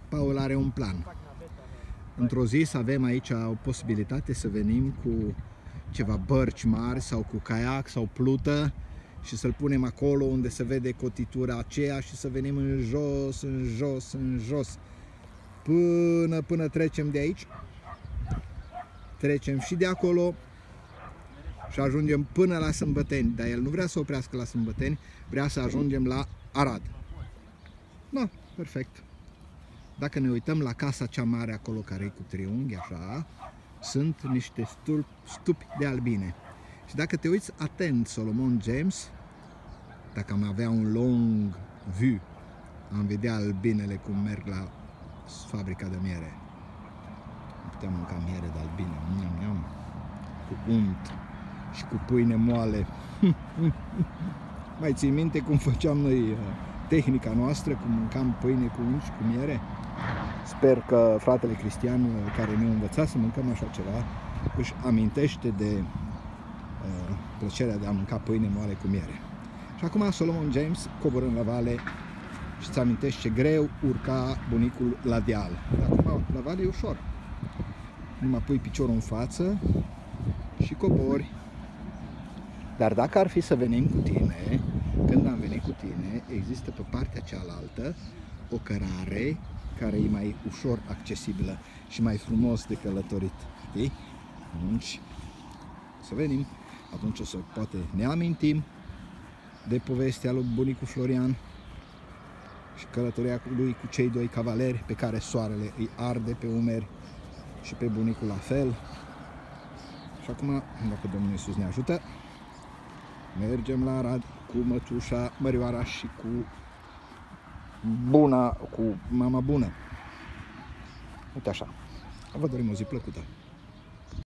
Paul are un plan. Într-o zi să avem aici o posibilitate să venim cu ceva bărci mari sau cu caiac sau plută și să-l punem acolo unde se vede cotitura aceea și să venim în jos, în jos, în jos până trecem de aici. Trecem și de acolo și ajungem până la Sâmbăteni, dar el nu vrea să oprească la Sâmbăteni, vrea să ajungem la Arad. Da, perfect. Dacă ne uităm la casa cea mare acolo, care e cu triunghi, așa, sunt niște stupi de albine. Și dacă te uiți atent, Solomon James, dacă am avea un long view, am vedea albinele cum merg la fabrica de miere. Puteam mânca miere de albine, cu unt și cu pâine moale. Mai ții minte cum făceam noi tehnica noastră, cum mâncam pâine cu unt și cu miere? Sper că fratele Cristian, care ne-a învățat să mâncăm așa ceva, își amintește de plăcerea de a mânca pâine moale cu miere. Și acum Solomon James coborând la vale și îți amintești ce greu urca bunicul la deal. Acum la vale e ușor. Numai pui piciorul în față și cobori. Dar dacă ar fi să venim cu tine, când am venit cu tine, există pe partea cealaltă o cărare care e mai ușor accesibilă și mai frumos de călătorit. Știi? Atunci să venim, atunci o să poate ne amintim de povestea lui bunicul Florian și călătoria lui cu cei doi cavaleri pe care soarele îi arde pe umeri și pe bunicul la fel. Și acum, dacă Domnul Iisus ne ajută, mergem la Arad cu mătușa Mărioara și cu mama bună. Uite așa. Vă dorim o zi plăcută.